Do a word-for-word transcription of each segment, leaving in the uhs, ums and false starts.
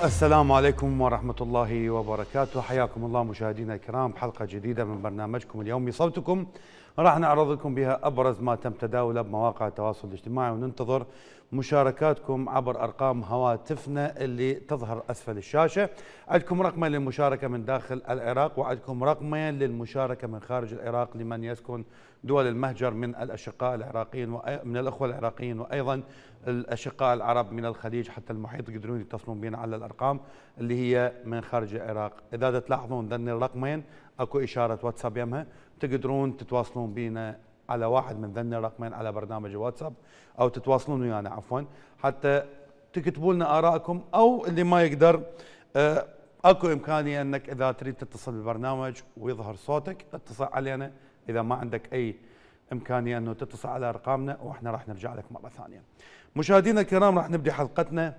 السلام عليكم ورحمة الله وبركاته. حياكم الله مشاهدينا الكرام بحلقة جديدة من برنامجكم اليومي صوتكم، راح نعرض لكم بها أبرز ما تم تداوله بمواقع التواصل الاجتماعي، وننتظر مشاركاتكم عبر أرقام هواتفنا اللي تظهر أسفل الشاشة. عندكم رقمين للمشاركة من داخل العراق، وعندكم رقمين للمشاركة من خارج العراق لمن يسكن دول المهجر من الأشقاء العراقيين ومن الأخوة العراقيين، وأيضا الأشقاء العرب من الخليج حتى المحيط يقدرون يتصلون بنا على الأرقام اللي هي من خارج العراق. إذا تلاحظون ذن الرقمين أكو إشارة واتساب يمها، تقدرون تتواصلون بنا على واحد من ذن الرقمين على برنامج الواتساب، أو تتواصلون ويانا عفوا حتى تكتبوا لنا آرائكم، أو اللي ما يقدر آه أكو إمكانية أنك إذا تريد تتصل بالبرنامج ويظهر صوتك اتصل علينا. إذا ما عندك أي إمكانية أنه تتصل على أرقامنا وإحنا راح نرجع لك مرة ثانية. مشاهدينا الكرام، راح نبدأ حلقتنا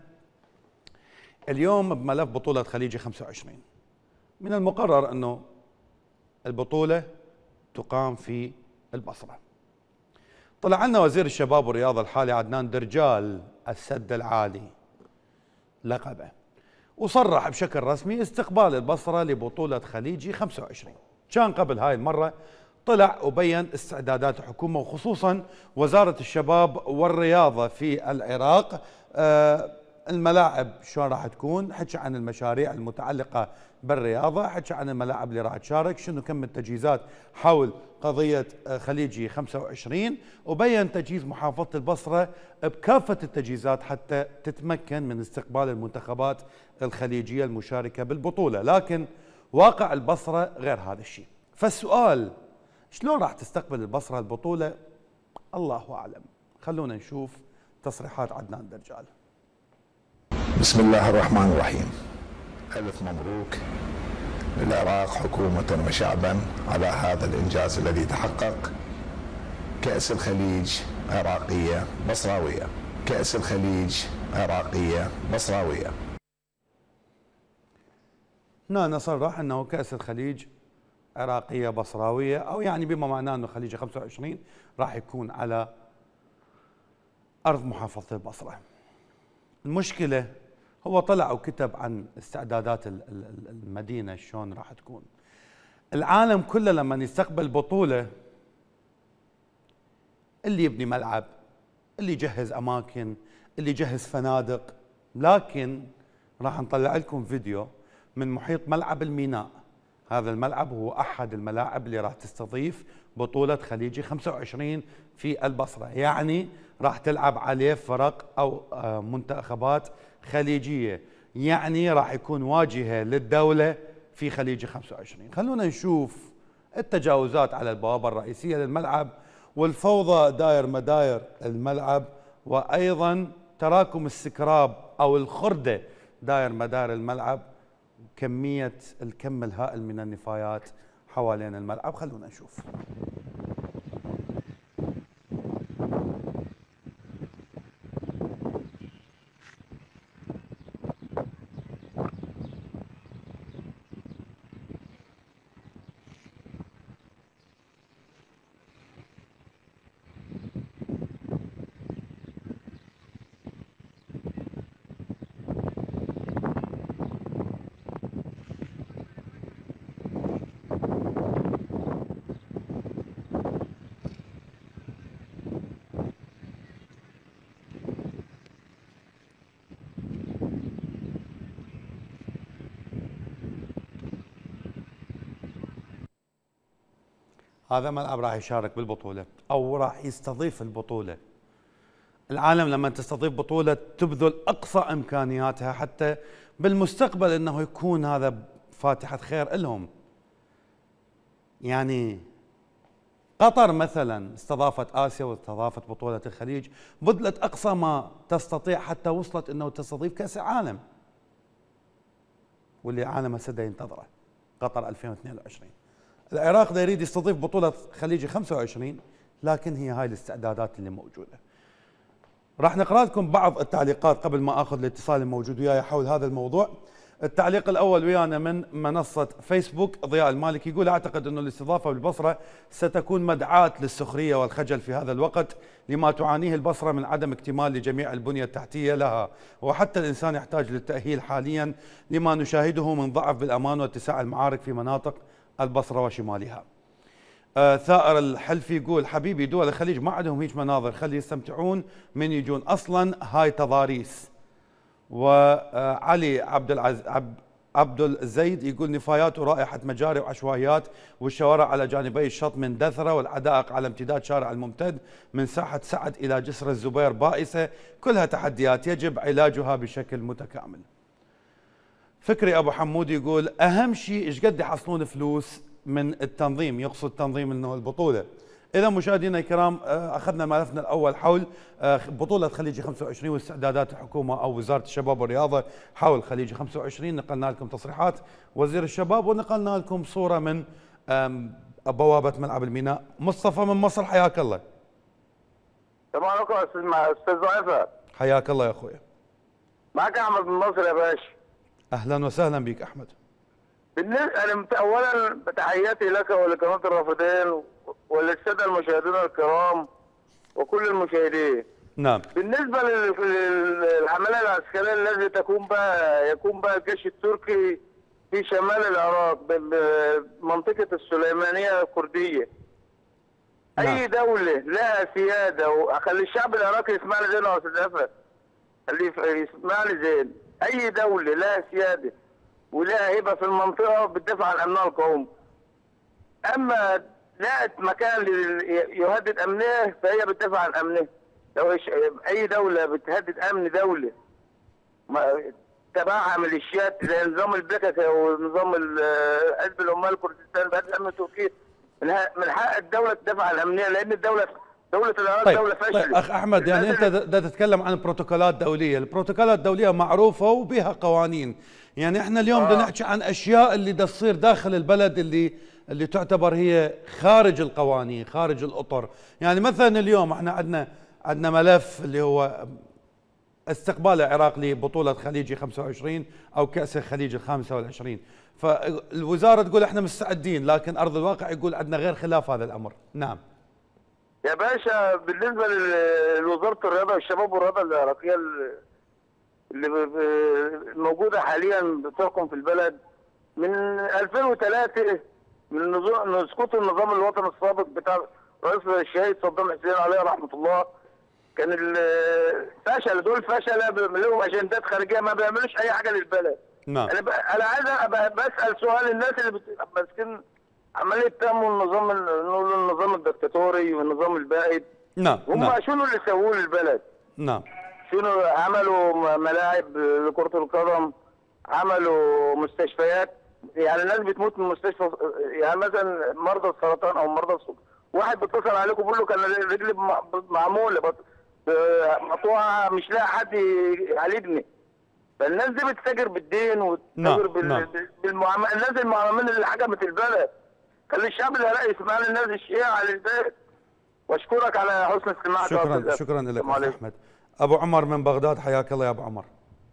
اليوم بملف بطولة خليجي خمسة وعشرين. من المقرر أنه البطولة تقام في البصرة. طلع لنا وزير الشباب والرياضة الحالي عدنان درجال السد العالي لقبه، وصرح بشكل رسمي استقبال البصرة لبطولة خليجي خمسة وعشرين. كان قبل هاي المرة طلع وبين استعدادات الحكومة وخصوصا وزارة الشباب والرياضة في العراق. آه الملاعب شلون راح تكون، حكى عن المشاريع المتعلقة بالرياضة، حكى عن الملاعب اللي راح تشارك، شنو كم التجهيزات حول قضية خليجي خمسة وعشرين، وبين تجهيز محافظة البصرة بكافة التجهيزات حتى تتمكن من استقبال المنتخبات الخليجية المشاركة بالبطولة. لكن واقع البصرة غير هذا الشيء. فالسؤال، شلون راح تستقبل البصرة البطولة؟ الله أعلم. خلونا نشوف تصريحات عدنان درجال. بسم الله الرحمن الرحيم. ألف مبروك للعراق حكومة وشعبا على هذا الإنجاز الذي تحقق. كأس الخليج عراقية بصراوية، كأس الخليج عراقية بصراوية. هنا نصرح أنه كأس الخليج عراقية بصراوية، أو يعني بما معناه أنه خليج خمسة وعشرين راح يكون على أرض محافظة البصرة. المشكلة هو طلع وكتب عن استعدادات المدينة شلون راح تكون. العالم كله لما يستقبل بطولة، اللي يبني ملعب، اللي يجهز أماكن، اللي يجهز فنادق. لكن راح نطلع لكم فيديو من محيط ملعب الميناء. هذا الملعب هو أحد الملاعب اللي راح تستضيف بطولة خليجي خمسة وعشرين في البصرة، يعني راح تلعب عليه فرق أو منتخبات خليجية، يعني راح يكون واجهة للدولة في خليجي خمسة وعشرين. خلونا نشوف التجاوزات على البوابة الرئيسية للملعب، والفوضى داير مداير الملعب، وأيضا تراكم السكراب أو الخردة داير مدار الملعب، كمية الكم الهائل من النفايات حوالين الملعب. خلونا نشوف. هذا ملعب راح يشارك بالبطولة أو راح يستضيف البطولة. العالم لما تستضيف بطولة تبذل أقصى إمكانياتها حتى بالمستقبل أنه يكون هذا فاتحة خير لهم. يعني قطر مثلا استضافت آسيا واستضافت بطولة الخليج، بذلت أقصى ما تستطيع حتى وصلت أنه تستضيف كأس العالم، واللي العالم هسه ينتظره قطر ألفين واثنين وعشرين. العراق دا يريد يستضيف بطولة خليجي خمسة وعشرين، لكن هي هاي الاستعدادات اللي موجودة. راح نقرأ لكم بعض التعليقات قبل ما اخذ الاتصال الموجود وياي حول هذا الموضوع. التعليق الأول ويانا من منصة فيسبوك، ضياء المالكي يقول: أعتقد أن الاستضافة بالبصرة ستكون مدعاة للسخرية والخجل في هذا الوقت لما تعانيه البصرة من عدم اكتمال لجميع البنية التحتية لها، وحتى الإنسان يحتاج للتأهيل حاليا لما نشاهده من ضعف بالأمان واتساع المعارك في مناطق البصرة وشمالها. آه ثائر الحلفي يقول: حبيبي دول الخليج ما عندهم هيك مناظر، خلي يستمتعون من يجون، أصلا هاي تضاريس. وعلي عبد العز عبد عبد الزيد يقول: نفايات ورائحة مجاري وعشوائيات، والشوارع على جانبي الشط من دثرة، والعدائق على امتداد شارع الممتد من ساحة سعد إلى جسر الزبير بائسة، كلها تحديات يجب علاجها بشكل متكامل. فكري أبو حمود يقول: أهم شيء إيش قد يحصلون فلوس من التنظيم، يقصد تنظيم انه البطوله. اذا مشاهدينا الكرام اخذنا ملفنا الاول حول بطوله خليجي خمسة وعشرين واستعدادات الحكومه او وزاره الشباب والرياضه حول خليجي خمسة وعشرين، نقلنا لكم تصريحات وزير الشباب ونقلنا لكم صوره من بوابه ملعب الميناء. مصطفى من مصر، حياك الله. السلام عليكم استاذ ضعيفه. حياك الله يا اخويا. معك احمد من مصر يا باشا. اهلا وسهلا بك احمد. بالنسبه انا اولا تحياتي لك ولقناه الرافدين وللساده المشاهدين الكرام وكل المشاهدين. نعم. بالنسبه للعمليه العسكريه التي تكون بها يكون بها الجيش التركي في شمال العراق بمنطقه السليمانيه الكرديه. نعم. اي دوله لها سياده، وخلي الشعب العراقي يسمعني زين يا استاذ عفت. خليه يسمعني زين. اي دوله لها سياده ولها هيبه في المنطقه بتدافع عن امنها القومي. اما لقت مكان يهدد امنها فهي بتدافع عن امنها. لو اي دوله بتهدد امن دوله تبعها ميليشيات زي نظام البككه ونظام حزب العمال الكردستان بهدد امن تركيا، من حق الدوله تدافع عن امنها، لان الدوله دولة العراق طيب دولة فاشلة. طيب أخ أحمد، يعني أنت دا تتكلم عن بروتوكولات دولية، البروتوكولات الدولية معروفة وبها قوانين، يعني احنا اليوم بدنا آه. نحكي عن أشياء اللي دا تصير داخل البلد اللي اللي تعتبر هي خارج القوانين، خارج الأطر، يعني مثلا اليوم احنا عندنا عندنا ملف اللي هو استقبال العراق لبطولة خليجي خمسة وعشرين أو كأس الخليج الخامسة والعشرين، فالوزارة تقول احنا مستعدين، لكن أرض الواقع يقول عندنا غير خلاف هذا الأمر. نعم يا باشا. بالنسبه لوزاره الرياضه والشباب والرياضه العراقيه اللي موجوده حاليا بتحكم في البلد من ألفين وثلاثة، من سقوط النظام الوطني السابق بتاع رئيس الشهيد صدام حسين عليه رحمه الله، كان الفشل دول فشله لهم اجندات خارجيه ما بيعملوش اي حاجه للبلد. نعم. انا انا عايز بسال سؤال الناس اللي ماسكين عمليه تم النظام نقول النظام الدكتاتوري والنظام البائد. نعم. هم نعم. شنو اللي سووه للبلد؟ نعم. شنو عملوا؟ ملاعب لكرة القدم، عملوا مستشفيات، يعني الناس بتموت من المستشفى، يعني مثلا مرضى السرطان او مرضى السكر، واحد بيتصل عليكم بيقول له كان رجلي معموله مقطوعه مش لاقي حد يعالجني. فالناس دي بتتاجر بالدين وتتاجر بال... بالمعاملات، الناس المعاملين اللي حكمت البلد. خلي الشعب العراقي يسمعني، الناس الشيعة على البلد. واشكرك على حسن استماعك. شكرا شكرا لك احمد. ابو عمر من بغداد، حياك الله يا ابو عمر.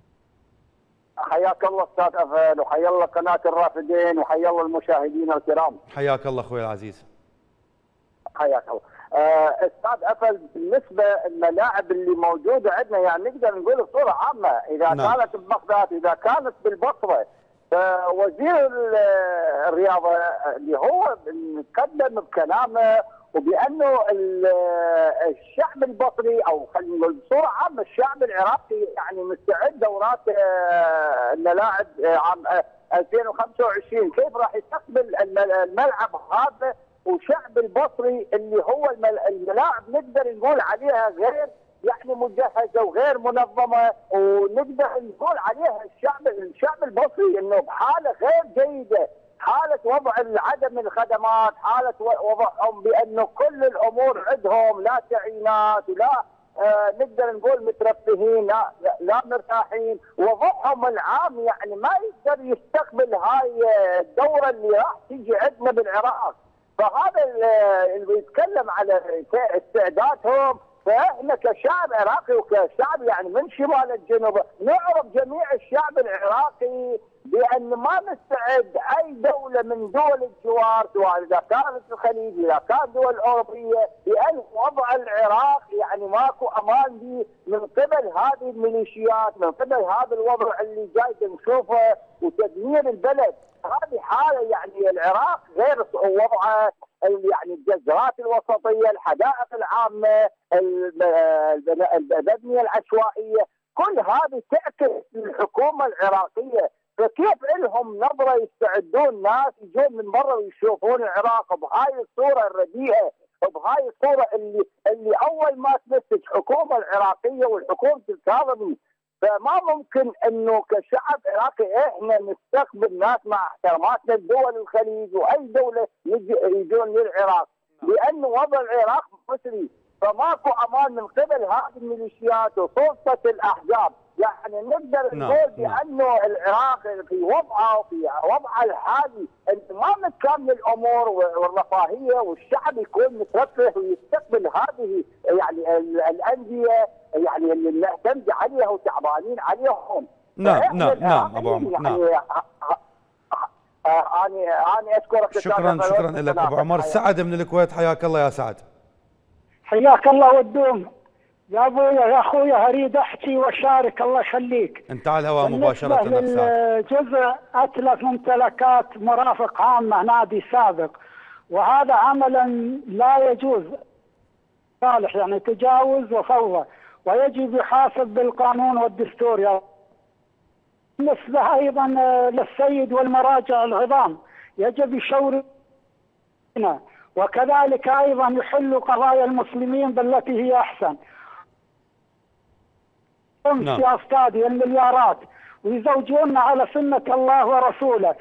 حياك الله استاذ افل، وحيا الله قناه الرافدين، وحيا الله المشاهدين الكرام. حياك الله اخوي العزيز. حياك الله. آه استاذ افل، بالنسبه للملاعب اللي موجوده عندنا يعني نقدر نقول بصوره عامه، اذا نعم. كانت ببغداد، اذا كانت بالبصره، فوزير الرياضه اللي هو تقدم بكلامه وبانه الشعب البصري او خلينا نقول بصوره عامه الشعب العراقي يعني مستعد دورات الملاعب عام ألفين وخمسة وعشرين، كيف راح يستقبل الملعب هذا، والشعب البصري اللي هو الملاعب نقدر نقول عليها غير يعني مجهزه وغير منظمه، ونقدر نقول عليها الشعب الشعب البصري انه بحاله غير جيده، حاله وضع عدم الخدمات، حاله وضعهم بانه كل الامور عندهم لا تعيينات ولا آه نقدر نقول مترفهين، لا, لا مرتاحين، وضعهم العام يعني ما يقدر يستقبل هاي الدوره اللي راح تيجي عندنا بالعراق. فهذا اللي يتكلم على استعدادهم، فاحنا كشعب عراقي وكشعب يعني من شمال الجنوب نعرف جميع الشعب العراقي بأن ما نستعد أي دولة من دول الجوار، سواء إذا كانت الخليج إذا كانت دول أوروبية، بأن وضع العراق يعني ماكو أمان به من قبل هذه الميليشيات، من قبل هذا الوضع اللي جاي نشوفه وتدمير البلد. هذه حالة يعني العراق غير وضعه، يعني الجزرات الوسطية، الحدائق العامة، الأبنية العشوائية، كل هذه تعكس الحكومة العراقية. فكيف لهم نظرة يستعدون ناس يجون من برا ويشوفون العراق بهاي الصورة الرديئة، بهاي الصورة اللي اللي أول ما تمسك حكومة العراقية والحكومة الكاظمي. فما ممكن انه كشعب عراقي احنا نستقبل ناس مع احتراماتنا لدول الخليج واي دوله يجون للعراق، لانه وضع العراق مصري، فماكو امان من قبل هذه الميليشيات وسلطه الاحزاب. يعني نقدر نقول بانه العراق في وضعه في وضعه الحالي انه ما متكامل الامور والرفاهيه، والشعب يكون مترفه ويستقبل هذه يعني الانديه يعني اللي نعتمد عليها وتعبانين عليهم. نعم نعم نعم ابو عمر. يعني نعم. اني اني اشكرك. شكرا شكرا لك ابو عمر. سعد من الكويت، حياك الله يا سعد. حياك الله ودوم يا ابويا يا اخويا، اريد احكي واشارك الله يخليك. انت على الهواء مباشره. جزء اتلف ممتلكات مرافق عامه نادي سابق، وهذا عملا لا يجوز صالح، يعني تجاوز وفوضى، ويجب يحاسب بالقانون والدستور. يا بالنسبه ايضا للسيد والمراجع العظام يجب يشورنا، وكذلك ايضا يحلوا قضايا المسلمين بالتي هي احسن. نعم. يا استاذي المليارات ويزوجونا على سنه الله ورسوله.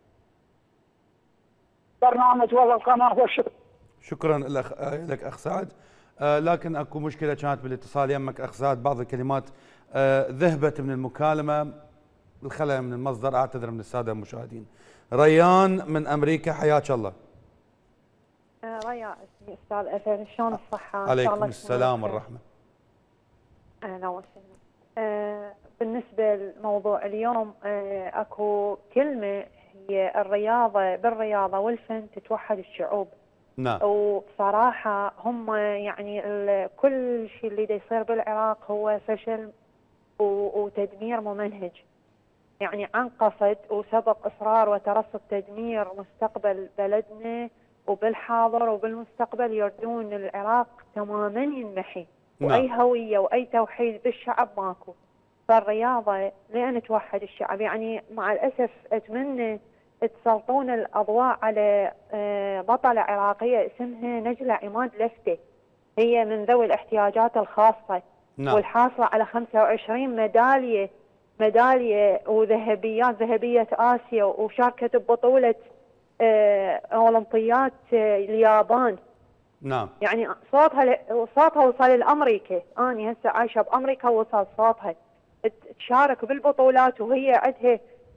برنامج والقناه والشكر. شكرا لك لك اخ سعد. آه لكن اكو مشكله كانت بالاتصال يمك اخ سعد، بعض الكلمات آه ذهبت من المكالمه، الخلل من المصدر، اعتذر من الساده المشاهدين. ريان من امريكا، حياك الله. آه ريا اسمي استاذ اثر، شلون الصحه؟ عليكم السلام والرحمه. اهلا وسهلا. آه بالنسبه لموضوع اليوم، آه اكو كلمه هي الرياضه، بالرياضه والفن تتوحد الشعوب. نعم. وبصراحه هم يعني كل شيء اللي دا يصير بالعراق هو فشل وتدمير ممنهج، يعني عن قصد وسبق اصرار وترصد تدمير مستقبل بلدنا، وبالحاضر وبالمستقبل يردون العراق تماما ينمحي. نعم. واي هويه واي توحيد بالشعب ماكو. فالرياضه لان توحد الشعب، يعني مع الاسف اتمنى تسلطون الاضواء على بطله عراقيه اسمها نجله عماد لفته، هي من ذوي الاحتياجات الخاصه. نعم. والحاصله على خمسة وعشرين ميداليه ميداليه وذهبيات، ذهبيه اسيا، وشاركت ببطوله اولمبيات اليابان. نعم. يعني صوتها صوتها وصل لامريكا، اني هسه عايشه بامريكا وصل صوتها تشارك بالبطولات، وهي عندها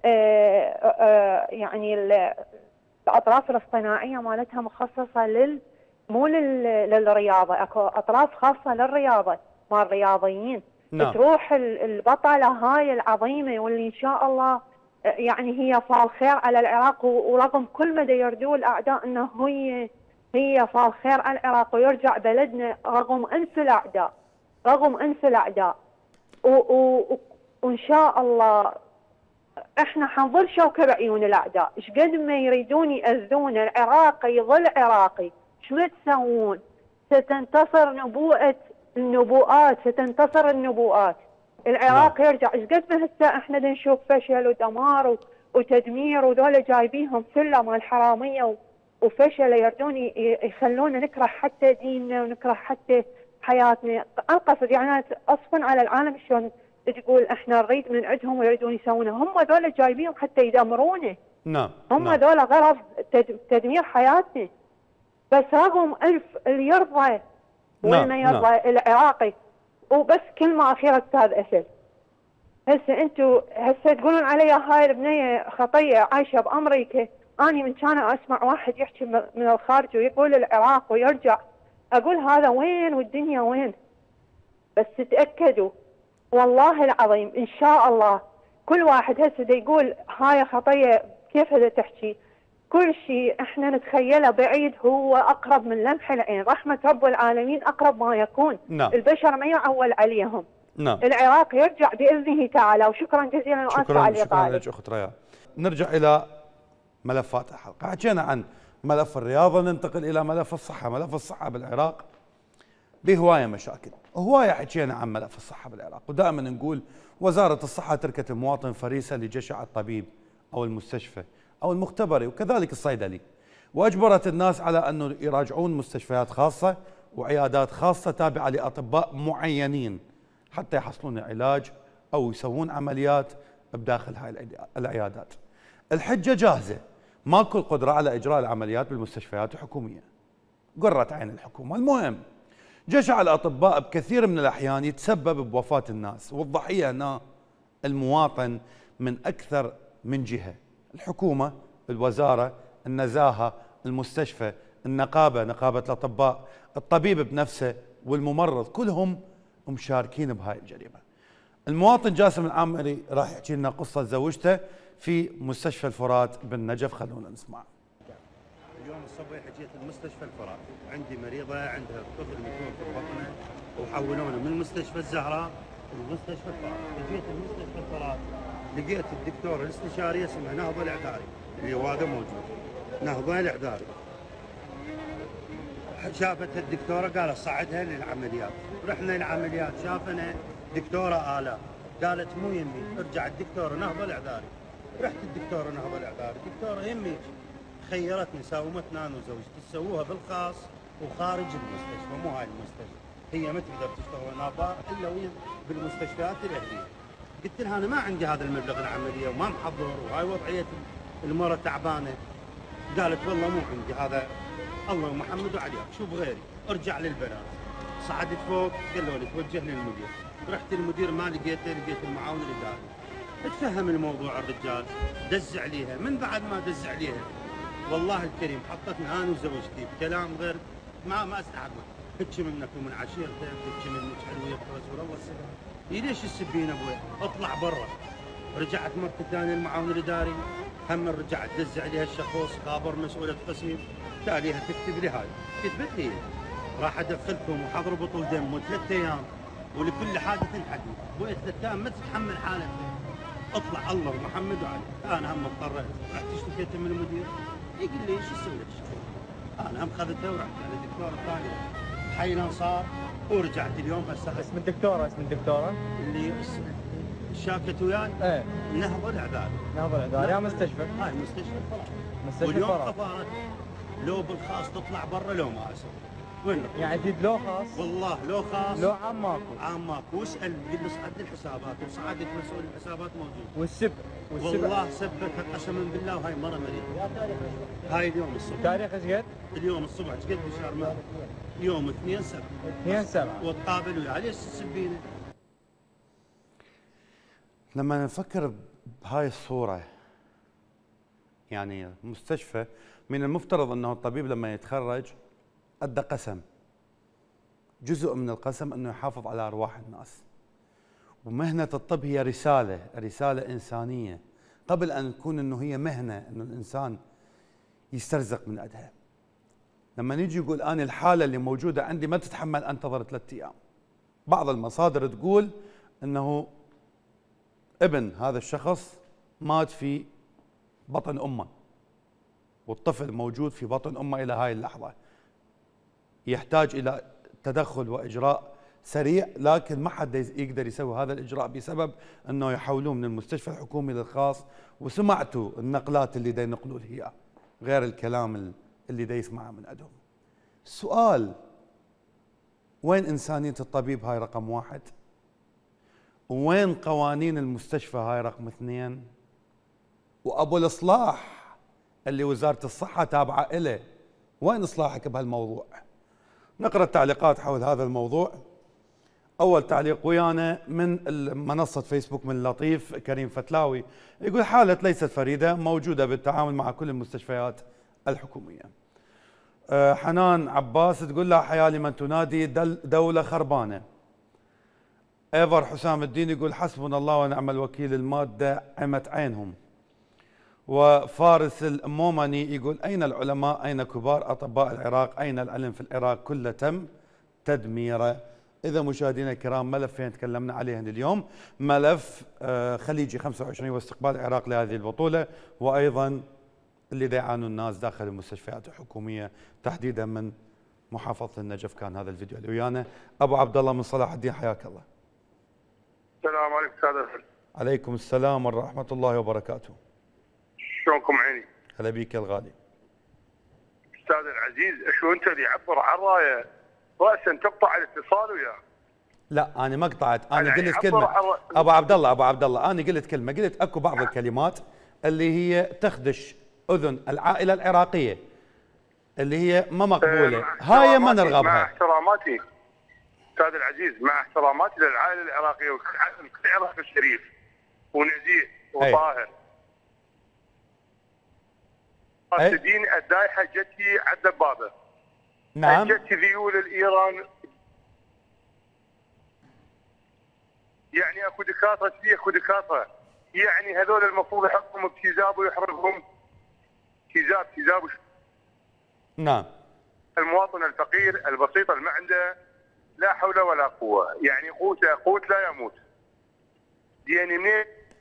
يعني الاطراف الاصطناعيه مالتها مخصصه لل مو للرياضه، اكو اطراف خاصه للرياضه مال الرياضيين. نعم. تروح البطله هاي العظيمه واللي ان شاء الله يعني هي فال خير على العراق، ورغم كل ما يردوه الاعداء انه هي هي فال خير على العراق ويرجع بلدنا رغم انف الاعداء، رغم انف الاعداء. وان شاء الله احنا حنظل شوكه بعيون الاعداء، ايش قد ما يريدون ياذون العراقي يظل عراقي، شو تسوون؟ ستنتصر نبوءه النبوءات، ستنتصر النبوءات. العراق يرجع. ايش قد ما هسه احنا نشوف فشل ودمار وتدمير، وذولا جايبينهم سله مال حراميه وفشل، يردون يخلونا نكره حتى ديننا ونكره حتى حياتنا. القصد يعني اصفن على العالم شلون تقول احنا نريد من عندهم ويريدون يسوونه، هم ذولا جايبينهم حتى يدمرونا. نعم. هم ذولا غرض تدمير حياتنا. بس رغم الف اللي يرضى والما يرضى نعم. العراقي. وبس كلمه اخيره استاذ اسد، هسه انتم هسه تقولون علي هاي البنيه خطيه عايشه بامريكا، اني من كان اسمع واحد يحكي من الخارج ويقول العراق ويرجع، اقول هذا وين والدنيا وين؟ بس تاكدوا والله العظيم ان شاء الله كل واحد هسه دا يقول هاي خطيه كيف هذا تحكي، كل شيء احنا نتخيله بعيد هو اقرب من لمح العين، رحمه رب العالمين اقرب ما يكون. نعم. البشر ما يعول عليهم. نعم. العراق يرجع باذنه تعالى، وشكرا جزيلا واسفه على شكرا الاطاله. لك اخت ريان. نرجع الى ملفات الحلقه، حكينا عن ملف الرياضه، ننتقل الى ملف الصحه. ملف الصحه بالعراق بهوايه مشاكل، هوايه حكينا عن ملف الصحه بالعراق، ودائما نقول وزاره الصحه تركت المواطن فريسه لجشع الطبيب او المستشفى او المختبري وكذلك الصيدلي، واجبرت الناس على انه يراجعون مستشفيات خاصه وعيادات خاصه تابعه لاطباء معينين حتى يحصلون علاج او يسوون عمليات بداخل هاي العيادات. الحجه جاهزه، ماكو القدره على اجراء العمليات بالمستشفيات الحكوميه. قرت عين الحكومه. المهم جشع الاطباء بكثير من الاحيان يتسبب بوفاه الناس، والضحيه هنا المواطن من اكثر من جهه، الحكومه، الوزاره، النزاهه، المستشفى، النقابه، نقابه الاطباء، الطبيب بنفسه والممرض، كلهم مشاركين بهاي الجريمه. المواطن جاسم العامري راح يحكي لنا قصه زوجته في مستشفى الفرات بالنجف، خلونا نسمع. اليوم الصبح جيت المستشفى الفرات، عندي مريضه عندها طفل مكون في بطنه وحولونا من مستشفى الزهراء لمستشفى الفرات. جيت المستشفى الفرات لقيت الدكتور الاستشاري اسمه نهضه العذاري اللي هو هذا موجود، نهضه العذاري. شافتها الدكتوره قالت صعدها للعمليات، رحنا العمليات شافنا دكتوره آلاء قالت مو يمي، ارجع الدكتوره نهضه العذاري. رحت الدكتوره نهضه العذاري، دكتوره يمي خيرتني ساومتنا انا وزوجتي تسووها بالخاص وخارج المستشفى، مو هاي المستشفى، هي ما تقدر تشتغل نابار الا وهي بالمستشفيات الاهليه. قلت لها انا ما عندي هذا المبلغ العمليه وما محضر وهاي وضعيه المراه تعبانه. قالت والله مو عندي هذا، الله ومحمد وعليك شوف غيري، ارجع للبنات. صعدت فوق قالوا لي توجه للمدير، رحت المدير ما لقيته، لقيت المعاون الاداري. تفهم الموضوع الرجال، دز عليها، من بعد ما دز عليها والله الكريم حطتني انا وزوجتي بكلام غير ما ما استحقه، هيك منك ومن عشيرتك، هيك منك حلوه رسول الله السلام. إيه ليش تسبين ابوي؟ اطلع برا. رجعت مرتي الثانيه المعاون الاداري، هم رجعت دز عليها الشخص، خابر مسؤوله قسم، تاليها تكتب لي هاي، كتبت لي راح ادخلكم وحضروا بطول دم وثلاث ايام ولكل حادث حديث، بقيت ثلاث ايام ما تتحمل حالك. اطلع الله ومحمد وعلي. انا هم اضطريت، رحت اشتكيت من المدير، يقول لي ايش اسوي لك؟ انا هم خذته ورحت على الدكتور الثاني حي الانصار ورجعت اليوم هسه. اسم الدكتوره اسم الدكتوره اللي شاكت وياي؟ ايه نهضه العذاري. نهضه العذاري يا مستشفى؟ هاي مستشفى الفرات. مستشفى واليوم الفرات. قفارت لو بالخاص تطلع برا لو ما اسوي. وين؟ يعني جديد لو خاص؟ والله لو خاص لو عام ماكو. عام ماكو، واسال قل لي صعد الحسابات وصعدت مسؤول الحسابات موجود. والسب والسب والله سبتها قسما بالله وهاي مره مريضه. هاي اليوم الصبح. تاريخ ايش قد؟ اليوم الصبح ايش قد بشهر مارس؟ يوم اثنين سبعة. اثنين سبعة. وتقابل وياه، ليش تسبينه؟ لما نفكر بهاي الصورة، يعني مستشفى من المفترض أنه الطبيب لما يتخرج أدى قسم، جزء من القسم أنه يحافظ على أرواح الناس، ومهنة الطب هي رسالة رسالة إنسانية قبل أن تكون أنه هي مهنة أنه الإنسان يسترزق من أدها. لما نيجي يقول أنا الحالة اللي موجودة عندي ما تتحمل أنتظر ثلاثة أيام، بعض المصادر تقول أنه ابن هذا الشخص مات في بطن أمه، والطفل موجود في بطن أمه إلى هاي اللحظة، يحتاج إلى تدخل وإجراء سريع، لكن ما حد يقدر يسوي هذا الإجراء بسبب أنه يحولوه من المستشفى الحكومي للخاص. وسمعتوا النقلات اللي دا ينقلوا له إياه غير الكلام اللي دا يسمعه من عندهم. السؤال وين إنسانية الطبيب؟ هاي رقم واحد. وين قوانين المستشفى؟ هاي رقم اثنين. وأبو الإصلاح اللي وزارة الصحة تابعة إله، وين إصلاحك بهالموضوع؟ نقرأ التعليقات حول هذا الموضوع. أول تعليق ويانا من منصة فيسبوك من لطيف كريم فتلاوي، يقول حالة ليست فريدة موجودة بالتعامل مع كل المستشفيات الحكومية. أه حنان عباس تقول لا حياة لمن تنادي دولة خربانة. ايفر حسام الدين يقول حسبنا الله ونعم الوكيل، المادة عمت عينهم. وفارس المومني يقول أين العلماء، أين كبار أطباء العراق، أين العلم في العراق، كله تم تدميره. إذا مشاهدينا الكرام ملفين تكلمنا عليهن اليوم، ملف خليجي خمسة وعشرين واستقبال العراق لهذه البطولة، وأيضا اللي يعانوا الناس داخل المستشفيات الحكومية تحديدا من محافظة النجف. كان هذا الفيديو اللي ويانا أبو عبد الله من صلاح الدين، حياك الله. السلام عليكم استاذ. عليكم السلام ورحمة الله وبركاته. شلونكم عيني؟ هلا بيك يا الغالي. استاذ العزيز، شو انت اللي يعبر عن رايه راسا تقطع الاتصال وياه؟ لا انا ما قطعت، انا يعني قلت كلمه عر... ابو عبد الله ابو عبد الله انا قلت كلمه، قلت اكو بعض الكلمات اللي هي تخدش اذن العائله العراقيه اللي هي ما مقبوله، هاي ما نرغبها. مع احتراماتي استاذ العزيز، مع احتراماتي للعائله العراقيه وكل العراق الشريف ونزيه وطاهر، الدين الدايحه جتي على الدبابه. نعم. جتي ذيول الايران، يعني اكو دكاتره فيه اكو دكاتره، يعني هذول المفروض يحطهم بكتاب ويحرقهم كتاب كتاب. نعم. المواطن الفقير البسيط اللي ما عنده لا حول ولا قوه، يعني قوته قوت لا يموت. يعني منين؟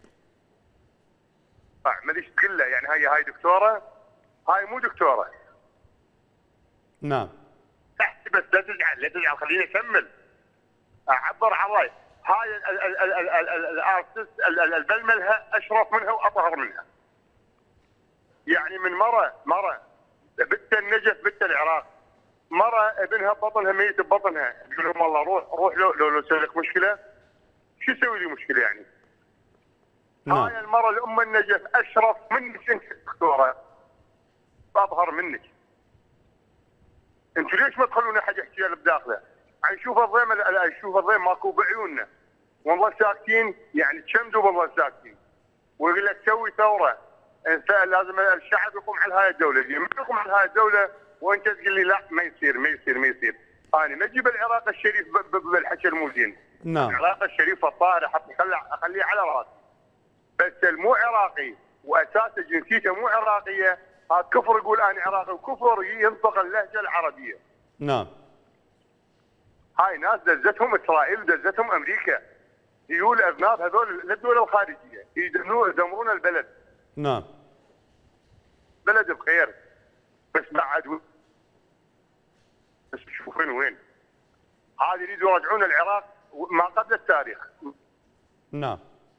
ما ادري كله، يعني هاي هاي دكتوره، هاي مو دكتوره. نعم. تحت بس لا تزعل لا تزعل، خليني اكمل. اعبر عن رايي. هاي الارتست البلملها اشرف منها واطهر منها. يعني من مره مره بنت النجف بنت العراق، مره ابنها بطنها ميت ببطنها، يقول لهم والله روح روح لو لو, لو سوي لك مشكله، شو يسوي لي مشكله يعني؟ نعم. هاي المره الام النجف اشرف منك انت دكتوره، اطهر منك. انتوا ليش ما تخلونا حاجه احتيال بداخله؟ نشوف الضيم نشوف الضيم ماكو بعيوننا، والله ساكتين، يعني تشمدوا والله ساكتين. ويقول لك سوي ثوره، انت لازم الشعب يقوم على هاي الدوله، دي ما يقوم على هاي الدوله وانت تقول لي لا ما يصير ما يصير ما يصير. انا ما اجيب العراق الشريف بالحكي الموزين. نعم. العراق الشريف الطاهر حتى اخليه على راسي. بس المو عراقي واساسه جنسيته مو عراقيه، هذا كفر يقول انا عراقي، وكفر ينطق اللهجه العربيه. نعم. هاي ناس دزتهم اسرائيل ودزتهم امريكا. يقول اذناب هذول للدول الخارجيه، يدمرون البلد. نعم. بلد بخير، بس بعد بس شوفين وين. هذه يريدوا يرجعون العراق ما قبل التاريخ. نعم.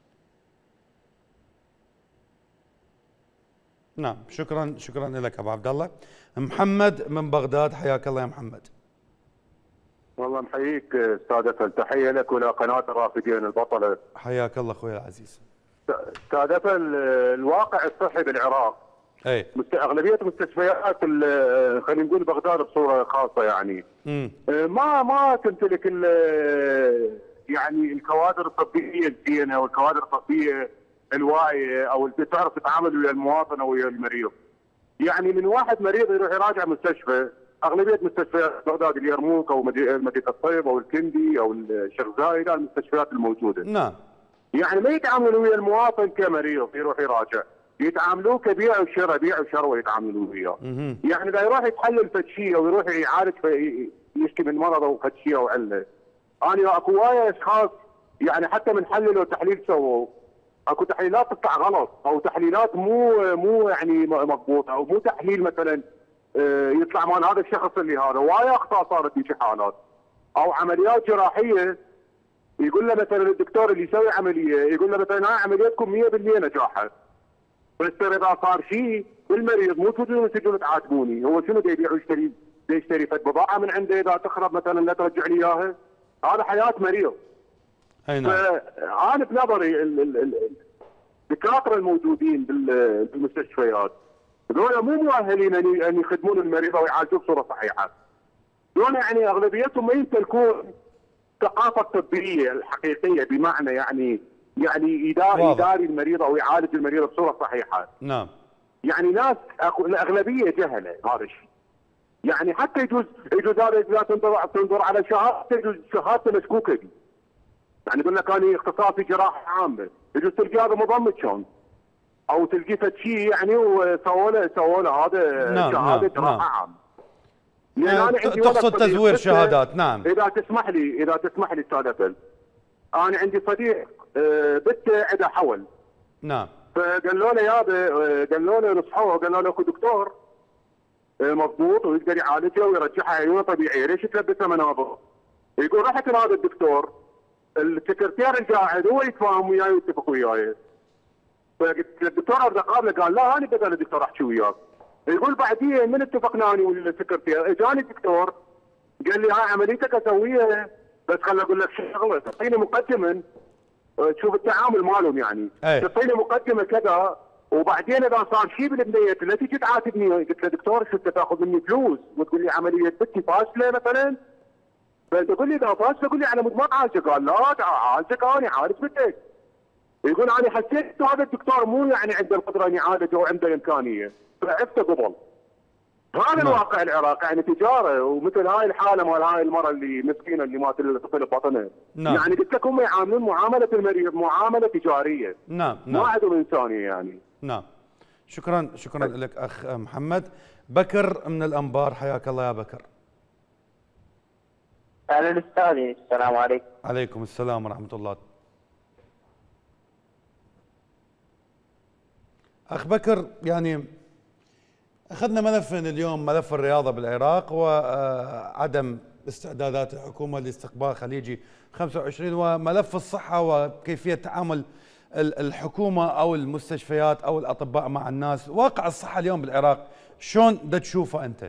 نعم، شكرا شكرا لك ابو عبد الله. محمد من بغداد، حياك الله يا محمد. والله محييك استاذ افل، تحيه لك ولقناه الرافدين البطله. حياك الله اخوي العزيز. استاذ افل، الواقع الصحي بالعراق اي اغلبيه مستشفيات خلينا نقول بغداد بصوره خاصه يعني امم ما ما تمتلك يعني الكوادر الطبيه الزينه والكوادر الطبيه الواعيه او اللي تعرف تتعامل ويا المواطن او ويا المريض. يعني من واحد مريض يروح يراجع مستشفى، اغلبيه مستشفيات بغداد اليرموك او مدينه الطيب او الكندي او الشيخ زايد، المستشفيات الموجوده. نعم. يعني ما يتعاملوا ويا المواطن كمريض يروح يراجع، يتعاملوه كبيع وشراء، بيع وشراء يتعاملوا وياه. يعني اذا يروح يتحلل فد شيء او يروح يعالج يشكي من مرض او فد شيء او عله. انا اكو وايد اشخاص يعني حتى من حللوا تحليل سووا، اكو تحليلات تطلع غلط او تحليلات مو مو يعني مضبوطه او مو تحليل مثلا يطلع مال هذا الشخص اللي هذا. وايد اخطاء صارت في حالات او عمليات جراحيه يقول له مثلا الدكتور اللي يسوي عمليه يقول له مثلا هاي عمليتكم مية بالمية نجاحه، بس اذا صار شيء بالمريض مو تجون تجون تعاتبوني، هو شنو دا يبيع ويشتري؟ دا يشتري فد بضاعه من عنده اذا تخرب مثلا لا ترجع لي اياها، هذا حياه مريض. اي نعم. فانا بنظري الدكاتره الموجودين بالمستشفيات هذول مو مؤهلين ان يخدمون المريض او يعالجوه بصوره صحيحه. هذول يعني اغلبيتهم ما يمتلكون الثقافه الطبيه الحقيقيه بمعنى يعني يعني اداري اداري المريض او يعالج المريض بصوره صحيحه. نعم. يعني ناس الاغلبيه جهله هذا الشيء. يعني حتى يجوز يجوز هذا اذا تنظر تنظر على شهاده يجوز شهادته مشكوكه به. يعني يقول لك انا اختصاصي جراحه عامه، يجوز تلقى هذا مضمن شلون؟ او تلقي فد شيء يعني وسووا له سووا له هذا نعم شهاده نعم جراحه نعم. عامه. يعني آه انا عندي تقصد تزوير شهادات. نعم. اذا تسمح لي اذا تسمح لي استاذ أفل، انا عندي صديق آه بنته عنده حول. نعم. فقالوا له يابا قالوا له نصحوه قالوا له اكو دكتور آه مضبوط ويقدر يعالجه ويرجعها عيونه طبيعيه، ليش تلبسه مناظر؟ يقول رحت لهذا الدكتور، السكرتير القاعد هو يتفاهم وياي ويتفق وياي. فقلت للدكتور اريد اقابله، قال لا انا بدل الدكتور احكي وياك. يقول بعدين من اتفقنا انا والسكرتير، اجاني الدكتور قال لي هاي عمليتك اسويها بس خليني اقول لك شغله، تعطيني مقدما تشوف التعامل مالهم يعني، تعطيني مقدمه كذا وبعدين اذا صار شيء بالبنيه لا تجي تعاتبني. قلت له دكتور شو انت تاخذ مني فلوس وتقول لي عمليه بنتي فاشله مثلا؟ فتقول لي اذا فاشله قول لي على مود ما اعالجك. قال لا اعالجك انا عالج بنتك. يقول انا حسيت هذا الدكتور مو يعني عنده القدره ان يعالجه وعنده الامكانيه، فعرفته قبل. هذا الواقع العراقي يعني تجاره، ومثل هاي الحاله مال هاي المراه اللي مسكينه اللي مات الطفل ببطنها. نعم. يعني قلت لك هم يعاملون معامله المريض معامله تجاريه. نعم نعم. ما عندهم انسانيه يعني. نعم. شكرا شكرا لك اخ محمد. بكر من الانبار، حياك الله يا بكر. اهلا استاذي، السلام عليكم. عليكم السلام ورحمه الله. اخ بكر، يعني اخذنا ملفين اليوم، ملف الرياضه بالعراق وعدم استعدادات الحكومه لاستقبال خليجي خمسة وعشرين، وملف الصحه وكيفيه تعامل الحكومه او المستشفيات او الاطباء مع الناس. واقع الصحه اليوم بالعراق شلون دا تشوفه انت؟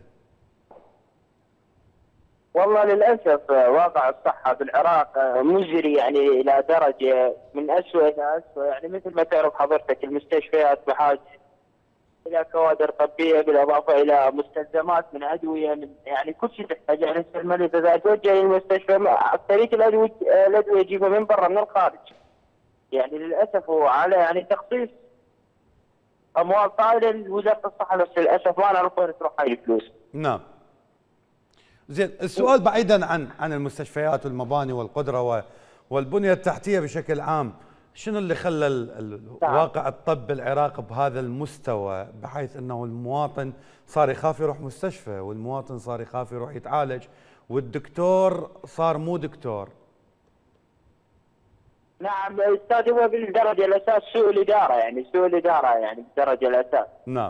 والله للاسف واقع الصحه بالعراق مزري، يعني الى درجه من اسوء الى اسوء. يعني مثل ما تعرف حضرتك المستشفيات بحاجه الى كوادر طبيه بالاضافه الى مستلزمات من ادويه، من يعني كل شيء تحتاجه. يعني المريض اذا توجه للمستشفى اكثريه الادويه الادويه يجيبها من برا من الخارج. يعني للاسف هو على يعني تخصيص اموال طائله لوزاره الصحه، بس للاسف ما نعرف وين تروح هاي الفلوس. نعم. زين، السؤال بعيدا عن عن المستشفيات والمباني والقدره والبنيه التحتيه بشكل عام، شنو اللي خلى الواقع الطب بالعراق بهذا المستوى بحيث انه المواطن صار يخاف يروح مستشفى، والمواطن صار يخاف يروح يتعالج، والدكتور صار مو دكتور؟ نعم استاذ، هو بالدرجه الاساس سوء الاداره، يعني سوء الاداره يعني بالدرجه الاساس. نعم.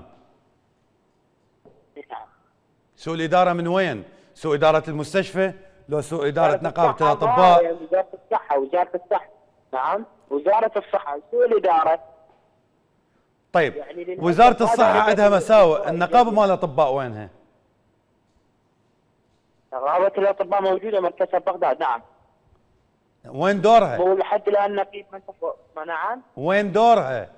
نعم. سوء الاداره من وين؟ سوء اداره المستشفى؟ لو سوء اداره نقابه الاطباء؟ يعني وزاره الصحه، وزاره الصحه. نعم وزاره الصحه، سوء الاداره. طيب يعني وزاره الصحه عندها مساوئ، النقابه مال الاطباء وينها؟ نقابه الاطباء موجوده مركزها ببغداد. نعم. وين دورها؟ هو لحد الان نقيب ما. نعم. وين دورها؟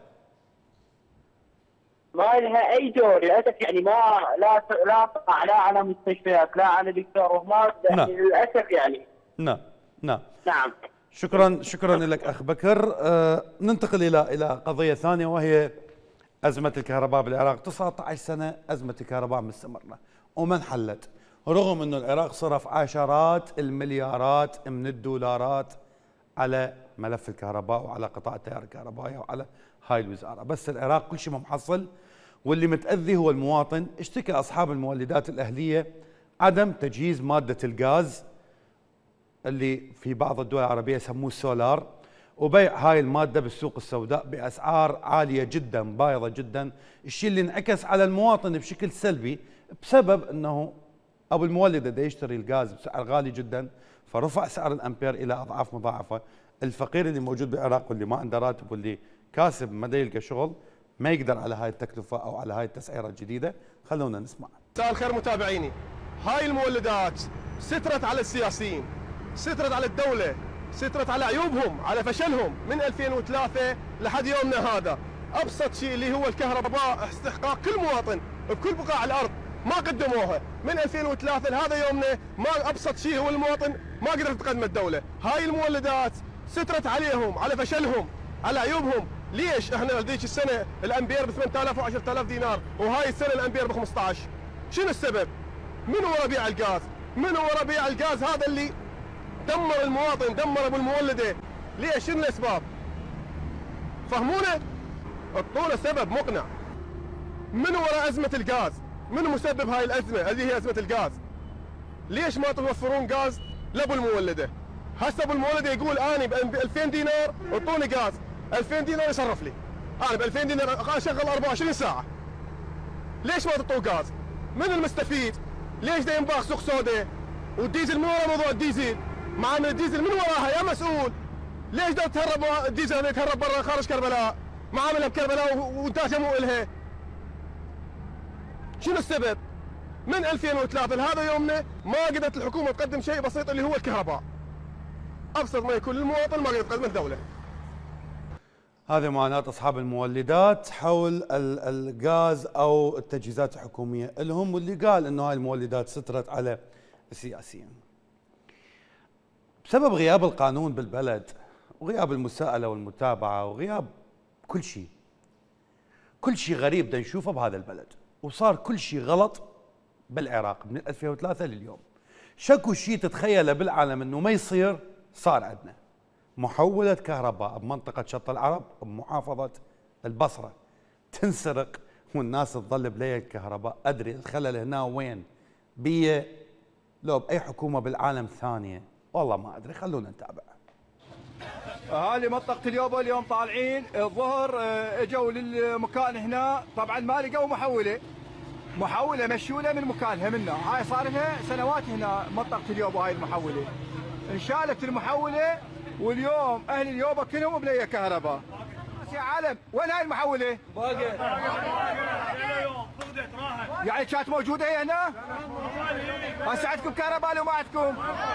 ما لها اي دور للاسف، يعني ما لا لا تقع لا على مستشفيات لا على دكتور وما يعني للاسف يعني. نعم نعم نعم. شكرا شكرا لك اخ بكر. آه ننتقل الى الى قضيه ثانيه وهي ازمه الكهرباء بالعراق. تسعة عشر سنه ازمه الكهرباء مستمره وما انحلت، رغم انه العراق صرف عشرات المليارات من الدولارات على ملف الكهرباء وعلى قطاع التيار الكهربائي وعلى هاي الوزاره، بس العراق كل شيء ما محصل، واللي متاذي هو المواطن. اشتكى اصحاب المولدات الاهليه عدم تجهيز ماده الغاز اللي في بعض الدول العربيه يسموه السولار، وبيع هاي الماده بالسوق السوداء باسعار عاليه جدا بايظه جدا، الشيء اللي انعكس على المواطن بشكل سلبي بسبب انه ابو المولد دا يشتري الغاز بسعر غالي جدا، فرفع سعر الامبير الى اضعاف مضاعفه. الفقير اللي موجود بالعراق واللي ما عنده راتب واللي كاسب ما يلقى شغل ما يقدر على هاي التكلفه او على هاي التسعيره الجديده. خلونا نسمع. مساء الخير متابعيني. هاي المولدات سترت على السياسيين، سترت على الدوله، سترت على عيوبهم، على فشلهم من ألفين وثلاثة لحد يومنا هذا. ابسط شيء اللي هو الكهرباء استحقاق كل مواطن بكل بقاع الارض ما قدموها من ألفين وثلاثة لهذا يومنا. ما ابسط شيء هو المواطن ما قدرت تقدم الدوله. هاي المولدات سترت عليهم، على فشلهم، على عيوبهم. ليش احنا ذيك السنه الامبير ب ثمانية آلاف وعشرة آلاف دينار وهاي السنه الامبير ب خمسة عشر؟ شنو السبب؟ من هو ربيع الغاز؟ من هو ربيع الغاز هذا اللي دمر المواطن، دمر ابو المولده، ليش؟ شنو الاسباب؟ فهمونا؟ اعطونا سبب مقنع. من وراء ازمه الغاز؟ من مسبب هاي الازمه اللي هي ازمه الغاز؟ ليش ما توفرون غاز لابو المولده؟ هسه ابو المولده يقول انا ب ألفين دينار اعطوني غاز، ألفين دينار يصرف لي. انا ب ألفين دينار اشغل أربعة وعشرين ساعه. ليش ما تعطوا غاز؟ من المستفيد؟ ليش دا ينباع سوق سوداء؟ والديزل من وراء موضوع الديزل؟ معامل الديزل من وراها يا مسؤول. ليش دا تهرب الديزل يتهرب برا خارج كربلاء؟ معاملها بكربلاء وانتاجها مو الها. شنو السبب؟ من ألفين وثلاثة لهذا يومنا ما قدرت الحكومه تقدم شيء بسيط اللي هو الكهرباء. ابسط ما يكون للمواطن ما قدرت تقدمه الدوله. هذه معاناة أصحاب المولدات حول الغاز أو التجهيزات الحكومية لهم، واللي قال أنه هاي المولدات سترت على السياسيين. بسبب غياب القانون بالبلد وغياب المساءلة والمتابعة وغياب كل شيء، كل شيء غريب بدنا نشوفه بهذا البلد، وصار كل شيء غلط بالعراق من ألفين وثلاثة لليوم. شكو شيء تتخيله بالعالم أنه ما يصير صار عندنا. محولة كهرباء بمنطقة شط العرب بمحافظة البصرة تنسرق والناس تظل بلي الكهرباء. أدري الخلل هنا وين؟ بيه لو بأي حكومة بالعالم ثانية والله ما أدري، خلونا نتابع. اهالي منطقة اليوبا اليوم طالعين الظهر اجوا للمكان هنا، طبعا ما لقوا محولة، محولة مشولة من مكانها منا، هاي صار لها سنوات هنا منطقة اليوبا هاي المحولة. انشالت المحولة واليوم اهل اليوبا كلهم بليه كهرباء. يا عالم وين هاي المحولة؟ باقي. يعني كانت موجودة هي هنا؟ هسه عندكم كهرباء لو ما عندكم؟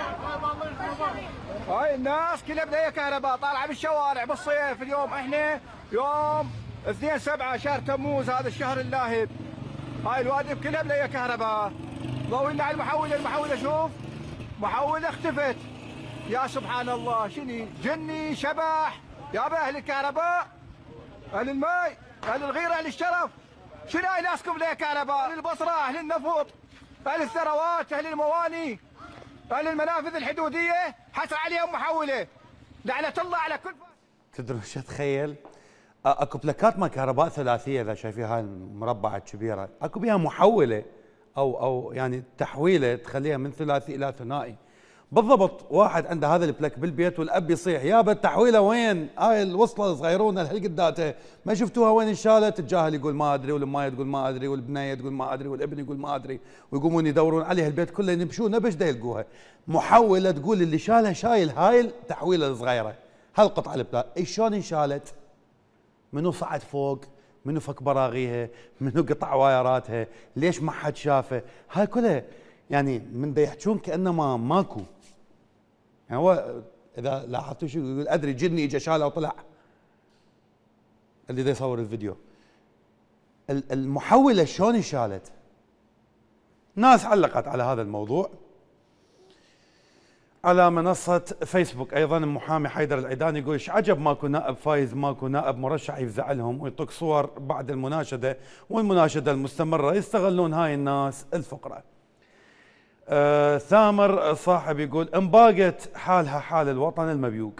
هاي الناس كلها بليه كهرباء طالعة بالشوارع بالصيف. اليوم احنا يوم اثنين سبعة شهر تموز هذا الشهر اللاهب. هاي الوادي كلها بليه كهرباء. ضوينا على المحولة، المحولة شوف محولة اختفت. يا سبحان الله شني جني شبح يا اهل الكهرباء، اهل الماء، اهل الغيره، اهل الشرف. شنو هاي ناسكم ليه كهرباء؟ اهل البصره، اهل النفط، اهل الثروات، اهل المواني، اهل المنافذ الحدوديه حسر عليهم محوله. لعنه الله على كل. تدرون شو اتخيل؟ اكو بلاكات مال كهرباء ثلاثيه اذا شايفين هاي المربعه الكبيره، اكو بها محوله او او يعني تحويله تخليها من ثلاثي الى ثنائي. بالضبط واحد عنده هذا البلاك بالبيت والاب يصيح يابا التحويله وين؟ هاي الوصله الصغيرونه هالقداته ما شفتوها وين انشالت؟ الجاهل يقول ما ادري، والمايه تقول ما ادري، والبنيه تقول ما ادري، والابن يقول ما ادري، ويقومون يدورون عليها البيت كله ينبشون نبش دا يلقوها. محوله تقول اللي شالها شايل هاي التحويله الصغيره هالقطعه البلاك، اي شلون انشالت؟ منو صعد فوق؟ منو فك براغيها؟ منو قطع وايراتها؟ ليش ما حد شافه؟ هاي كلها يعني من دا يحجون كانما ماكو. يعني هو اذا لاحظتوا شو يقول ادري جني اجى شاله وطلع اللي دا يصور الفيديو. المحوله شلون انشالت؟ ناس علقت على هذا الموضوع على منصة فيسبوك. أيضا المحامي حيدر العيداني يقول ايش عجب ماكو نائب فايز، ماكو نائب مرشح يفزعلهم ويعطوك صور بعد المناشدة والمناشدة المستمرة، يستغلون هاي الناس الفقراء. آه ثامر صاحب يقول ان باقت حالها حال الوطن المبيوق.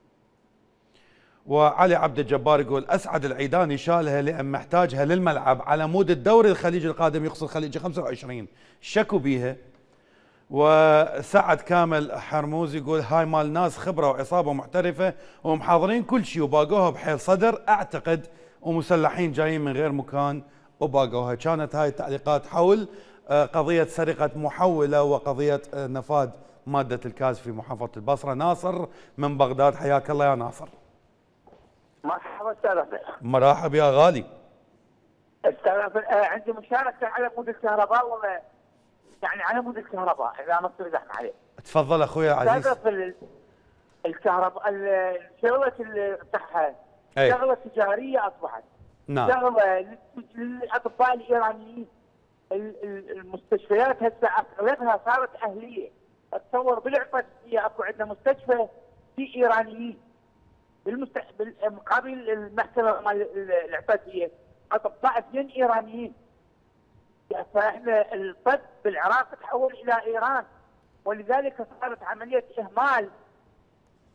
وعلي عبد الجبار يقول اسعد العيداني شالها لان محتاجها للملعب على مود الدوري الخليج القادم يقصد خليج خمسة وعشرين، شكوا بيها. وسعد كامل حرموز يقول هاي مال ناس خبره وعصابه محترفه ومحاضرين كل شيء وباقوها بحيل صدر اعتقد، ومسلحين جايين من غير مكان وباقوها. كانت هاي التعليقات حول قضيه سرقه محوله وقضيه نفاذ ماده الكاز في محافظه البصره. ناصر من بغداد حياك الله يا ناصر. مرحبا استاذ. مرحبا يا غالي. استاذ عندي مشاركه على مود الكهرباء ولا يعني على مود الكهرباء اذا ما تصير زحمه عليه. تفضل اخوي العزيز. الكهرباء شغله صحه شغله تجاريه اصبحت. نعم. شغله للاطباء الايرانيين. المستشفيات هسه اغلبها صارت اهليه. اتصور بالعباسيه اكو عندنا مستشفى في ايرانيين. بالمست... بالمقابل المحكمه مال العباسيه اطباء اثنين ايرانيين. فاحنا الطب بالعراق تحول الى ايران، ولذلك صارت عمليه اهمال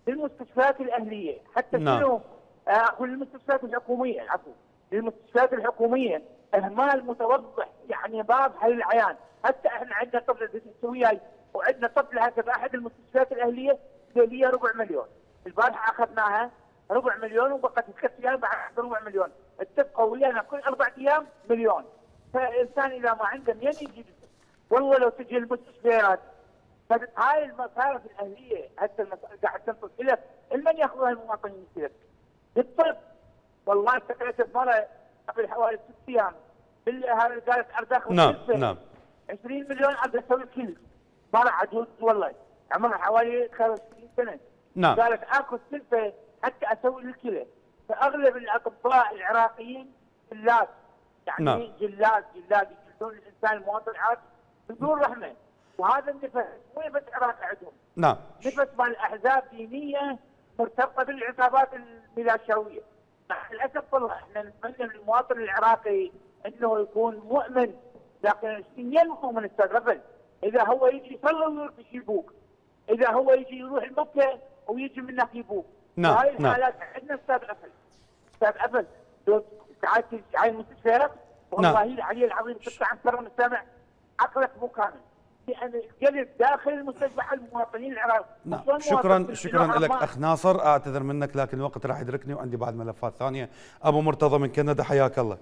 للمستشفيات الاهليه حتى نعم. شنو؟ اقول للمستشفيات الحكوميه، العفو، للمستشفيات الحكوميه اهمال متوضح يعني واضح للعيان. حتى احنا عندنا طفله تسويها وعندنا طفله هكذا احد المستشفيات الاهليه لي ربع مليون. البارحه اخذناها ربع مليون وبقت ثلاث ايام بعد ربع مليون، اتفقوا ويانا كل اربع ايام مليون. فالانسان اذا ما عنده منين يجي؟ والله لو تجي المستشفيات هاي المصارف الاهليه حتى قاعد تنطق لك، من ياخذها المواطنين كذا؟ بالطب. والله سكرت مره قبل حوالي ست ايام هذا قالت ارزاق نعم نعم عشرين مليون اريد اسوي كل مره عجوز والله عمرها حوالي خمسة وعشرين سنه. نعم. قالت اكل سلفه حتى اسوي الكلى. فاغلب الاطباء العراقيين جلاد يعني نعم. جلاد جلاد يجلدون الانسان المواطن العادي بدون رحمه. وهذا النفس مو بس العراق عندهم، نعم، نفس مال احزاب دينيه مرتبطه بالعصابات الميلاشاويه. مع الاسف والله احنا نتمنى للمواطن العراقي انه يكون مؤمن، لكن ينمو من استغربل. اذا هو يجي يصلي ويروح يجيبوك، اذا هو يجي يروح المكه ويجي منك يجيبوك. نعم هاي نعم. الحالات عندنا استاذ افل استاذ افل لو تعال تعال المستشفيات والله العلي العظيم تطلع عن كرم السمع عقلك مو كامل. لان القلب داخل المستشفى المواطنين العراق. نعم. شكرا شكرا لك اخ ناصر، اعتذر منك لكن الوقت راح يدركني وعندي بعد ملفات ثانيه. ابو مرتضى من كندا حياك الله.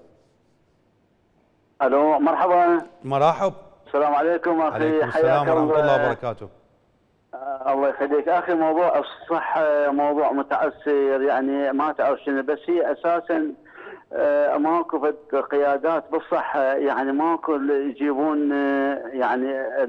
الو مرحبا. مرحب. السلام عليكم اخي. عليكم السلام ورحمه الله وبركاته. آه الله يخليك اخي. موضوع الصحه موضوع متعسر، يعني ما تعرف شنو، بس هي اساسا آه ماكو قيادات بالصحه، يعني ماكو يجيبون آه يعني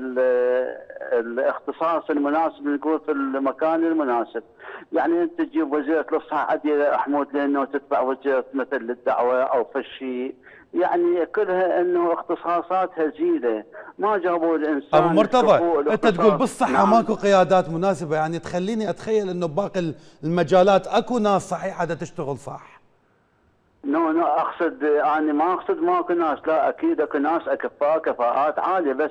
الاختصاص المناسب نقول في المكان المناسب. يعني انت تجيب وزيره للصحه عدي حمود لانه تتبع وزيره مثل الدعوه او في الشيء، يعني كلها انه اختصاصاتها زياده، ما جابوا الانسان. ابو مرتضى انت تقول بالصحه نعم. ماكو قيادات مناسبه، يعني تخليني اتخيل انه باقي المجالات اكو ناس صحيحه تشتغل صح. نو نو اقصد انا ما اقصد ماكو ناس، لا اكيد اكو ناس اكفاء كفاءات عاليه، بس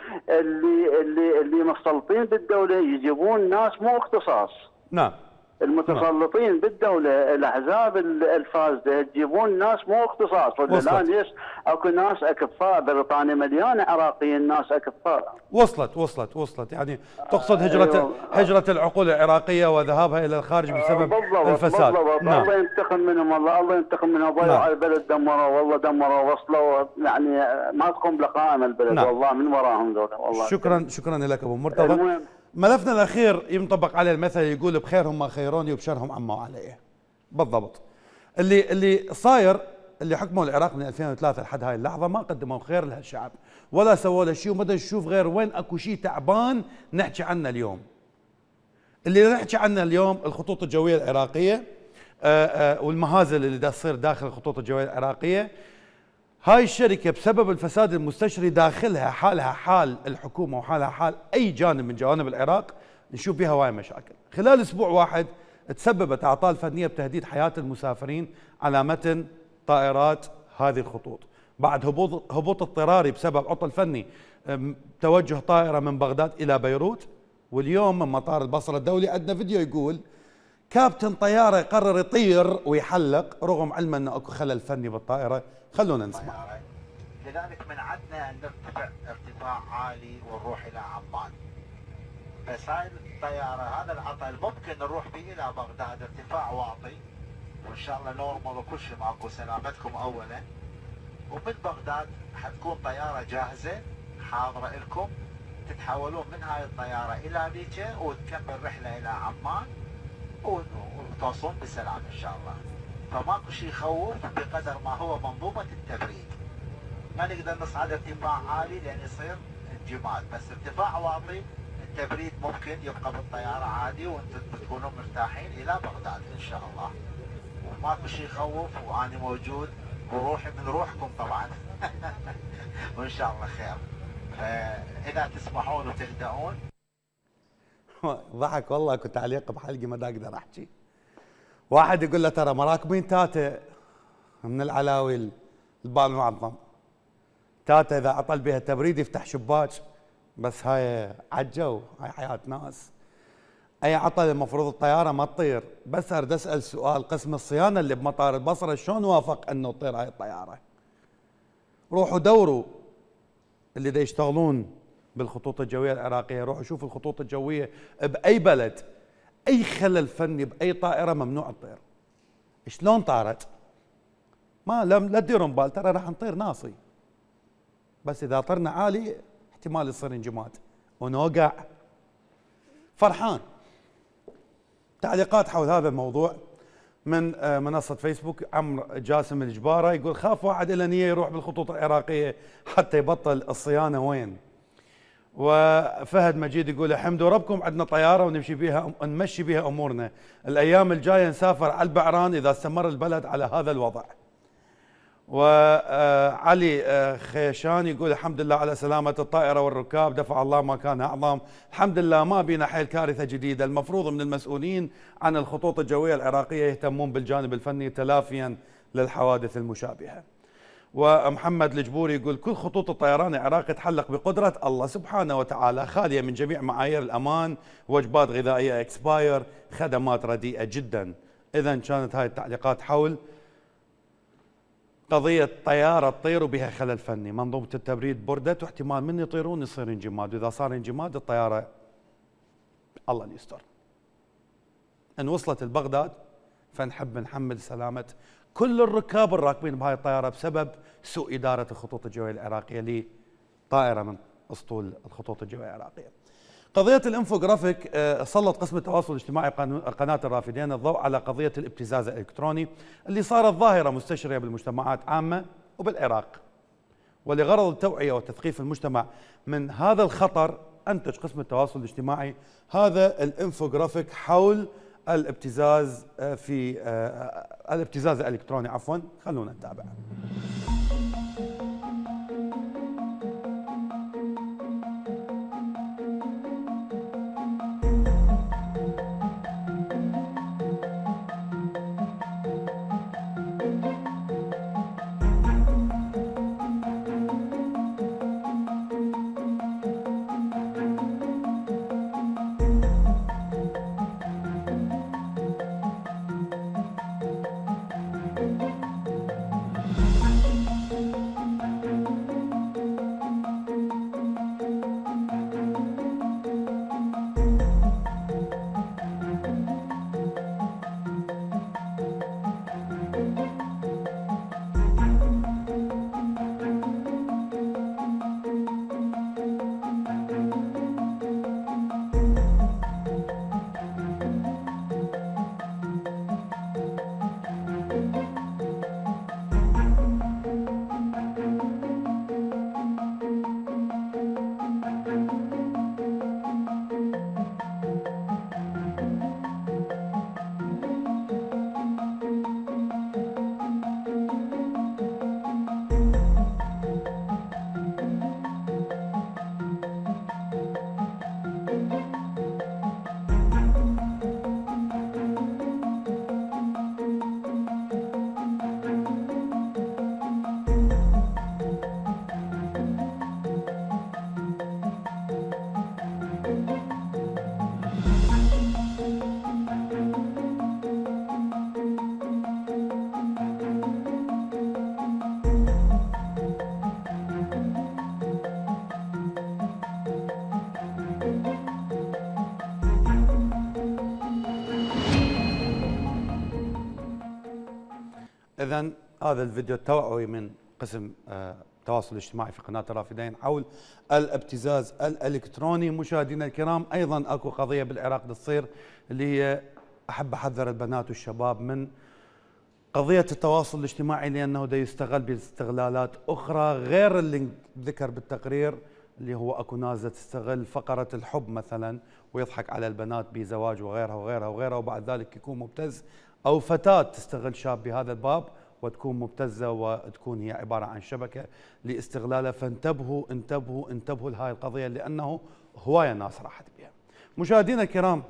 اللي اللي اللي مسلطين بالدوله يجيبون ناس مو اختصاص. نعم. المتسلطين بالدوله الاحزاب الفاسده تجيبون ناس مو اختصاص، ولا لا ليش اكو ناس اكفاء؟ بريطانيا مليانه عراقيين ناس اكفاء. وصلت وصلت وصلت يعني تقصد هجره أيوة. هجره العقول العراقيه وذهابها الى الخارج بسبب بالضبط الفساد. بالضبط. نعم. الله ينتقم منهم، الله الله ينتقم منهم. ضيعوا نعم. البلد، دمروا والله دمروا وصلوا، يعني ما تقوم بقائمه البلد. نعم. والله من وراهم ذولا والله. شكرا شكرا لك ابو مرتضى. المهم ملفنا الاخير ينطبق عليه المثل يقول بخيرهم ما خيروني وبشرهم عموا علي. بالضبط. اللي اللي صاير اللي حكموا العراق من ألفين وثلاثة لحد هاي اللحظه ما قدموا خير لهالشعب ولا سووا له شيء، وما نشوف غير وين اكو شيء تعبان نحكي عنه اليوم. اللي نحكي عنه اليوم الخطوط الجويه العراقيه آآ آآ والمهازل اللي دا تصير داخل الخطوط الجويه العراقيه. هاي الشركة بسبب الفساد المستشري داخلها حالها حال الحكومة وحالها حال أي جانب من جوانب العراق، نشوف بها هواي مشاكل. خلال أسبوع واحد تسببت أعطال فنية بتهديد حياة المسافرين على متن طائرات هذه الخطوط، بعد هبوط هبوط اضطراري بسبب عطل فني توجه طائرة من بغداد إلى بيروت. واليوم من مطار البصرة الدولي عندنا فيديو يقول كابتن طيارة قرر يطير ويحلق رغم علم أنه أكو خلل فني بالطائرة. خلونا نسمع. لذلك منعتنا أن نرتفع ارتفاع عالي ونروح إلى عمان. بس هاي الطيارة هذا العطل ممكن نروح به إلى بغداد ارتفاع واطي، وإن شاء الله نورمال وكل شيء ماكو، سلامتكم أولا. ومن بغداد حتكون طيارة جاهزة حاضرة لكم، تتحولون من هاي الطيارة إلى ليبيا وتكمل رحلة إلى عمان وتوصلون بسلام إن شاء الله. فماكو شيء يخوف بقدر ما هو منظومه التبريد. ما نقدر نصعد ارتفاع عالي لان يصير انجماد، بس ارتفاع واطي التبريد ممكن يبقى بالطياره عادي وانتم تكونوا مرتاحين الى بغداد ان شاء الله. وماكو شيء يخوف وانا موجود وروحي من روحكم طبعا. وان شاء الله خير. فاذا تسمحون وتهدؤون. ضحك والله، كنت تعليق بحلقي ما اقدر احكي. واحد يقول له ترى مراكبين تاتا من العلاوي البال المعظم، تاتا اذا عطل بها تبريد يفتح شباك، بس هاي عجو، هاي حياه ناس. اي عطل المفروض الطياره ما تطير. بس اريد اسال سؤال، قسم الصيانه اللي بمطار البصره شلون وافق انه تطير هاي الطياره؟ روحوا دوروا اللي دا يشتغلون بالخطوط الجويه العراقيه، روحوا شوفوا الخطوط الجويه باي بلد، اي خلل فني باي طائره ممنوع تطير. شلون طارت؟ ما لم لا تديرون بال، ترى راح نطير ناصي، بس اذا طرنا عالي احتمال يصير انجماد ونوقع. فرحان. تعليقات حول هذا الموضوع من منصة فيسبوك. عمرو جاسم الجبارة يقول خاف واحد له نية يروح بالخطوط العراقية حتى يبطل الصيانة وين. وفهد مجيد يقول احمدوا ربكم عندنا طيارة ونمشي بيها نمشي بيها امورنا، الايام الجاية نسافر على البعران اذا استمر البلد على هذا الوضع. وعلي خيشان يقول الحمد لله على سلامة الطائرة والركاب، دفع الله ما كان أعظم، الحمد لله ما بينا حيل كارثة جديدة، المفروض من المسؤولين عن الخطوط الجوية العراقية يهتمون بالجانب الفني تلافيا للحوادث المشابهة. ومحمد الجبوري يقول كل خطوط الطيران العراقي تحلق بقدرة الله سبحانه وتعالى، خالية من جميع معايير الأمان، وجبات غذائية اكسباير، خدمات رديئة جدا. إذا كانت هاي التعليقات حول قضية طيارة تطير وبها خلل فني، منظومة التبريد بردت واحتمال من يطيرون يصير انجماد، وإذا صار انجماد الطيارة الله يستر. إن وصلت لبغداد فنحب نحمل سلامة كل الركاب الراكبين بهاي الطيارة بسبب سوء إدارة الخطوط الجوية العراقية لطائرة من أسطول الخطوط الجوية العراقية. قضية الانفوغرافيك سلط قسم التواصل الاجتماعي قناة الرافدين الضوء على قضية الابتزاز الإلكتروني اللي صارت ظاهرة مستشرية بالمجتمعات عامة وبالعراق، ولغرض التوعية وتثقيف المجتمع من هذا الخطر أنتج قسم التواصل الاجتماعي هذا الانفوغرافيك حول الابتزاز في الابتزاز الإلكتروني. عفوا خلونا نتابع. إذن هذا الفيديو التوعوي من قسم التواصل الاجتماعي في قناة الرافدين حول الابتزاز الإلكتروني. مشاهدينا الكرام أيضا أكو قضية بالعراق تصير اللي هي أحب أحذر البنات والشباب من قضية التواصل الاجتماعي، لأنه دا يستغل باستغلالات أخرى غير اللي ذكر بالتقرير، اللي هو أكو ناس تستغل فقرة الحب مثلا ويضحك على البنات بزواج وغيرها وغيرها وغيرها، وبعد ذلك يكون مبتز، أو فتاة تستغل شاب بهذا الباب وتكون مبتزة وتكون هي عبارة عن شبكة لاستغلالها. فانتبهوا انتبهوا انتبهوا لهاي القضية، لأنه هواية ناس راحت بها. مشاهدينا الكرام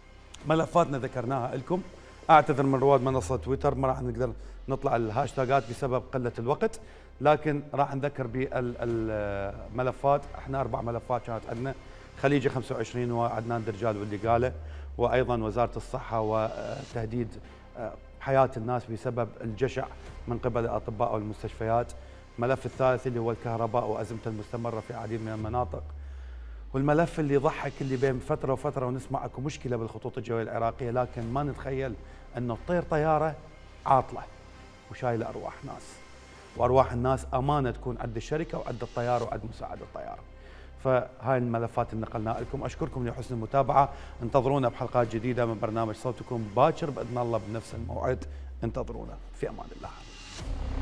ملفاتنا ذكرناها لكم، أعتذر من رواد منصة تويتر ما راح نقدر نطلع الهاشتاجات بسبب قلة الوقت، لكن راح نذكر بالملفات. احنا أربع ملفات كانت عندنا خليجي خمسة وعشرين وعدنان درجال واللي قاله، وأيضا وزارة الصحة وتهديد حياة الناس بسبب الجشع من قبل الأطباء والمستشفيات. الملف الثالث اللي هو الكهرباء وأزمته المستمرة في عديد من المناطق. والملف اللي يضحك اللي بين فترة وفترة ونسمع اكو مشكلة بالخطوط الجوية العراقية، لكن ما نتخيل انه تطير طيارة عاطلة وشايلة أرواح ناس، وأرواح الناس أمانة تكون عند الشركة وعند الطيار وعند مساعد الطيار. فهاي الملفات اللي نقلناها لكم. أشكركم لحسن المتابعة، انتظرونا بحلقات جديدة من برنامج صوتكم باكر بإذن الله بنفس الموعد. انتظرونا، في أمان الله.